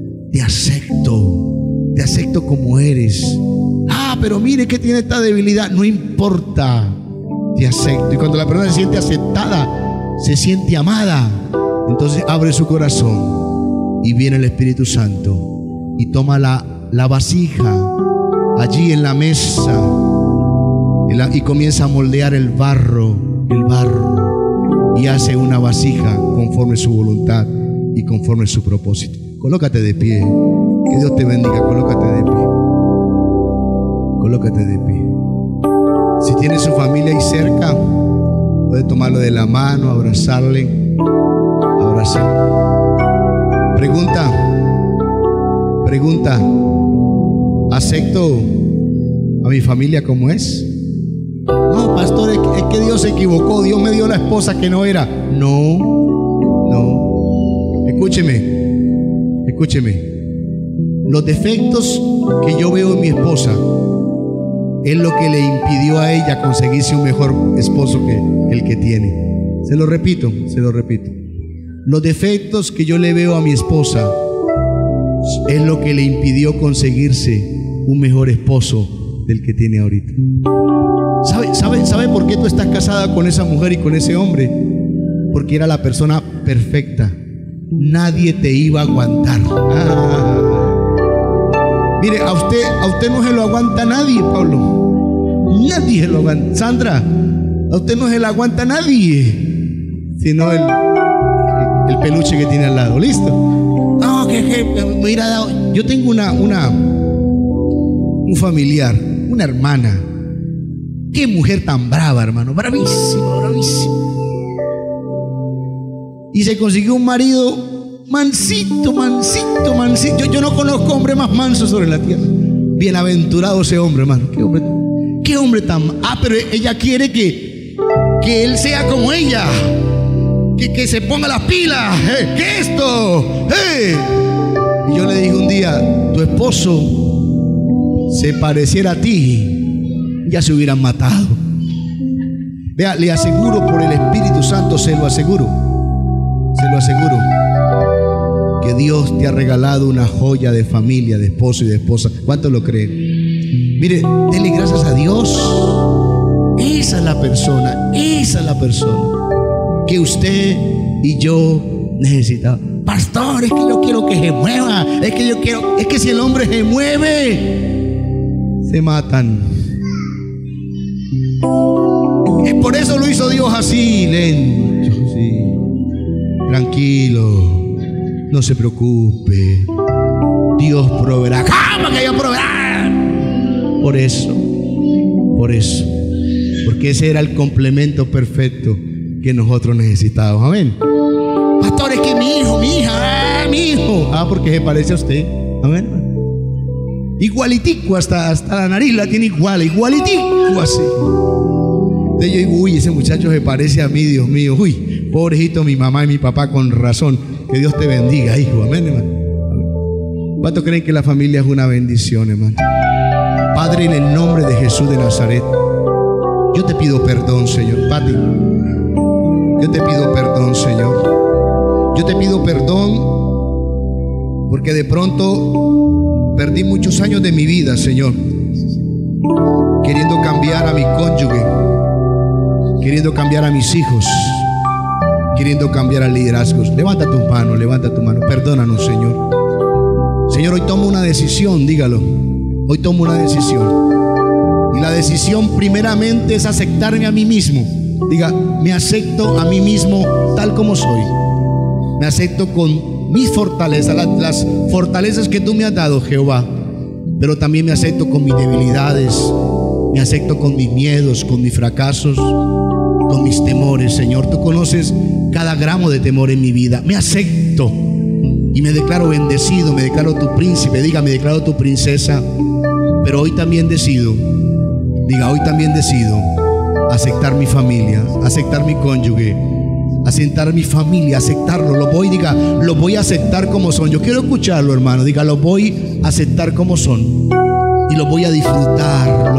como eres. Ah, pero mire que tiene esta debilidad. No importa, te acepto. Y cuando la persona se siente aceptada, se siente amada, entonces abre su corazón y viene el Espíritu Santo y toma la vasija allí en la mesa y comienza a moldear el barro el barro y hace una vasija conforme su voluntad y conforme su propósito. Colócate de pie. Que Dios te bendiga. Colócate de pie. Colócate de pie. Si tiene su familia ahí cerca, puede tomarlo de la mano, abrazarle. Pregunta. ¿Acepto a mi familia como es? No, pastor, es que Dios se equivocó. Dios me dio la esposa que no era. No. Escúcheme. Los defectos que yo veo en mi esposa es lo que le impidió a ella conseguirse un mejor esposo que el que tiene. Se lo repito. Los defectos que yo le veo a mi esposa es lo que le impidió conseguirse un mejor esposo del que tiene ahorita. ¿Sabe por qué tú estás casada con esa mujer y con ese hombre? Porque era la persona perfecta. Nadie te iba a aguantar. Mire, a usted no se lo aguanta nadie, Pablo. Nadie se lo aguanta. Sandra, a usted no se lo aguanta nadie, sino el peluche que tiene al lado. ¿Listo? No, mira, yo tengo un familiar, una hermana. Qué mujer tan brava, hermano. Bravísima. Y se consiguió un marido mansito. Yo no conozco hombre más manso sobre la tierra. Bienaventurado ese hombre, hermano. Qué hombre tan... pero ella quiere que él sea como ella. Que se ponga las pilas. ¿Qué es esto? Y yo le dije un día, tu esposo se pareciera a ti, ya se hubieran matado. Vea, le aseguro por el Espíritu Santo, se lo aseguro, que Dios te ha regalado una joya de familia, de esposo y de esposa. ¿Cuántos lo creen? Mire, denle gracias a Dios. Esa es la persona que usted y yo necesitamos. Pastor, es que yo quiero que se mueva. Es que si el hombre se mueve, se matan. Por eso lo hizo Dios así, lento, sí. Tranquilo, no se preocupe. Dios proveerá. ¿Cómo que Dios proveerá? Por eso. Porque ese era el complemento perfecto que nosotros necesitábamos. Amén. Pastor, es que mi hijo, mi hija, mi hijo. Porque se parece a usted. Amén. Igualitico, hasta la nariz la tiene igualitico así. Entonces yo digo, uy, ese muchacho se parece a mí, Dios mío. Uy, pobrecito mi mamá y mi papá, con razón. Que Dios te bendiga, hijo. Amén, hermano. ¿Cuántos creen que la familia es una bendición, hermano? Padre, en el nombre de Jesús de Nazaret, yo te pido perdón, Señor. Pati, yo te pido perdón, Señor. Yo te pido perdón porque de pronto perdí muchos años de mi vida, Señor, queriendo cambiar a mi cónyuge, queriendo cambiar a mis hijos, queriendo cambiar al liderazgo. Levanta tu mano. Perdónanos, Señor. Señor, hoy tomo una decisión, dígalo. Hoy tomo una decisión. Y la decisión primeramente es aceptarme a mí mismo. Diga, me acepto a mí mismo tal como soy. Me acepto con mis fortalezas, las fortalezas que tú me has dado, Jehová. Pero también me acepto con mis debilidades. Me acepto con mis miedos, con mis fracasos, con mis temores, Señor. Tú conoces cada gramo de temor en mi vida. Me acepto y me declaro bendecido. Me declaro tu príncipe. Diga, me declaro tu princesa. Pero hoy también decido, aceptar mi familia, aceptar mi cónyuge, aceptar mi familia, aceptarlo. Lo voy a aceptar como son. Yo quiero escucharlo, hermano. Diga, lo voy a aceptar como son. Y lo voy a disfrutar,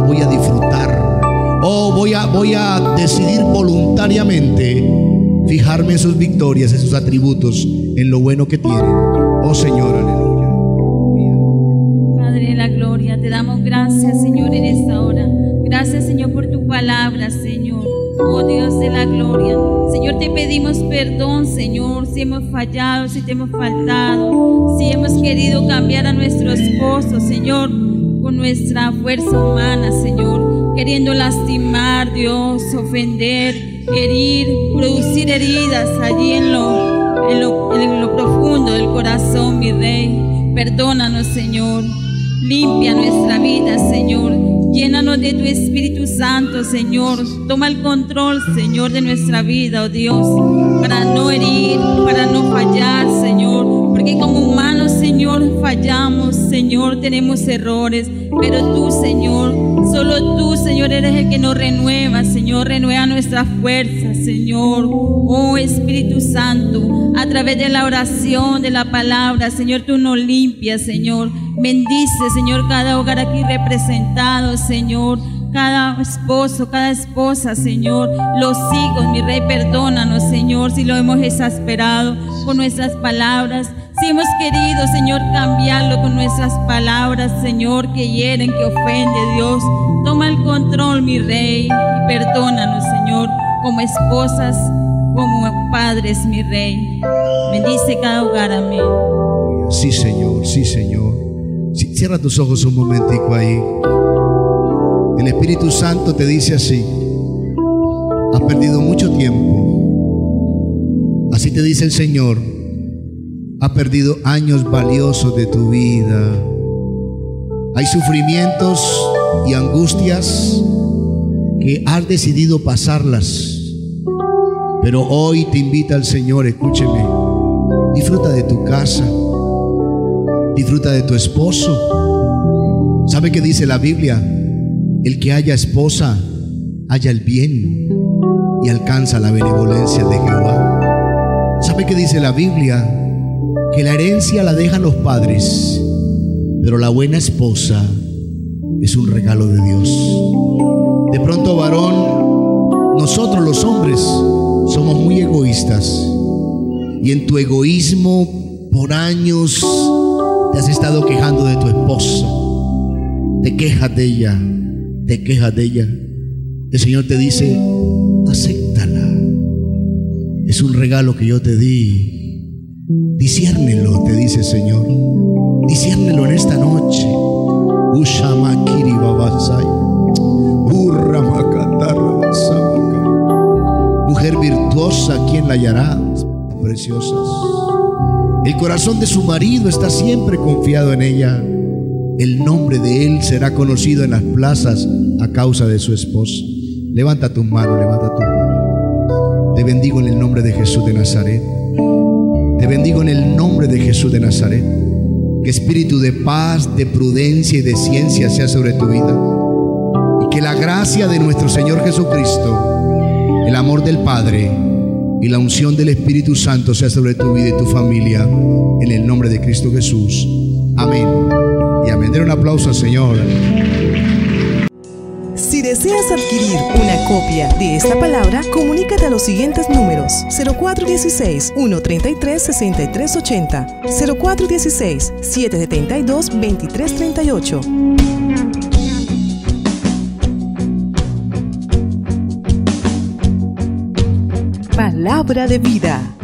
voy a decidir voluntariamente fijarme en sus victorias, en sus atributos, en lo bueno que tienen. Oh Señor, aleluya. Padre de la gloria, te damos gracias, Señor, en esta hora. Gracias, Señor, por tu palabra, Señor. Oh Dios de la gloria, Señor, te pedimos perdón, Señor, si hemos fallado, si te hemos faltado, si hemos querido cambiar a nuestro esposo, Señor, con nuestra fuerza humana, Señor, queriendo lastimar, Dios, ofender, herir, producir heridas allí en lo profundo del corazón, mi Rey. Perdónanos, Señor. Limpia nuestra vida, Señor. Llénanos de tu Espíritu Santo, Señor. Toma el control, Señor, de nuestra vida, oh Dios, para no herir, para no fallar, Señor. Porque como humanos, Señor, fallamos, Señor, tenemos errores. Pero tú, Señor, solo tú, Señor, eres el que nos renueva, Señor. Renueva nuestra fuerza, Señor. Oh Espíritu Santo, a través de la oración, de la palabra, Señor, tú nos limpias, Señor. Bendice, Señor, cada hogar aquí representado, Señor. Cada esposo, cada esposa, Señor. Los hijos, mi Rey, perdónanos, Señor, si lo hemos exasperado con nuestras palabras. Si hemos querido, Señor, cambiarlo con nuestras palabras, Señor, que hieren, que ofenden, Dios. Toma el control, mi Rey, y perdónanos, Señor, como esposas, como padres, mi Rey. Bendice cada hogar, amén. Sí, Señor, sí, Señor. Cierra tus ojos un momentico ahí. El Espíritu Santo te dice así: has perdido mucho tiempo. Así te dice el Señor. Has perdido años valiosos de tu vida. Hay sufrimientos y angustias que has decidido pasarlas. Pero hoy te invita el Señor, escúcheme. Disfruta de tu casa. Disfruta de tu esposo. ¿Sabe qué dice la Biblia? El que haya esposa, haya el bien y alcanza la benevolencia de Jehová. ¿Sabe qué dice la Biblia? Que la herencia la dejan los padres, pero la buena esposa es un regalo de Dios. De pronto, varón, nosotros los hombres somos muy egoístas, y en tu egoísmo por años te has estado quejando de tu esposa. Te quejas de ella, te quejas de ella. El Señor te dice: acéptala, es un regalo que yo te di. Disciérnelo, te dice el Señor. Disciérnelo en esta noche. Ushamakiri babasai. Mujer virtuosa, ¿quién la hallará? Preciosas. El corazón de su marido está siempre confiado en ella. El nombre de él será conocido en las plazas a causa de su esposo. Levanta tus manos, levanta tus manos. Te bendigo en el nombre de Jesús de Nazaret. Te bendigo en el nombre de Jesús de Nazaret. Que espíritu de paz, de prudencia y de ciencia sea sobre tu vida. Y que la gracia de nuestro Señor Jesucristo, el amor del Padre y la unción del Espíritu Santo sea sobre tu vida y tu familia. En el nombre de Cristo Jesús. Amén. Y amén. Den un aplauso al Señor. Si deseas adquirir una copia de esta palabra, comunícate a los siguientes números: 0416-133-6380, 0416-772-2338. Palabra de vida.